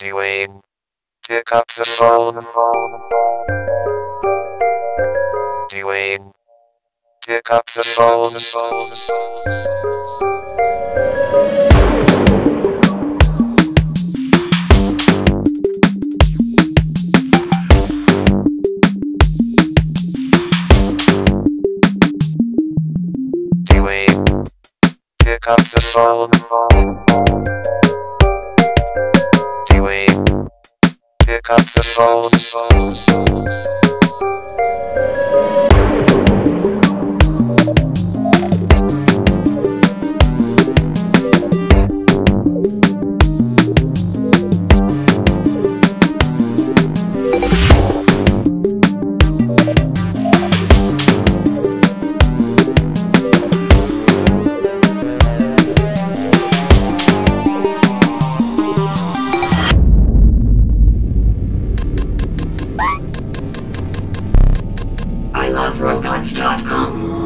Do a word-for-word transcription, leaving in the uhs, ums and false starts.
Dewayne, pick up the phone. Dewayne, pick up the phone. Dewayne, pick up the phone. Dewayne, pick up the phone. I love robots dot com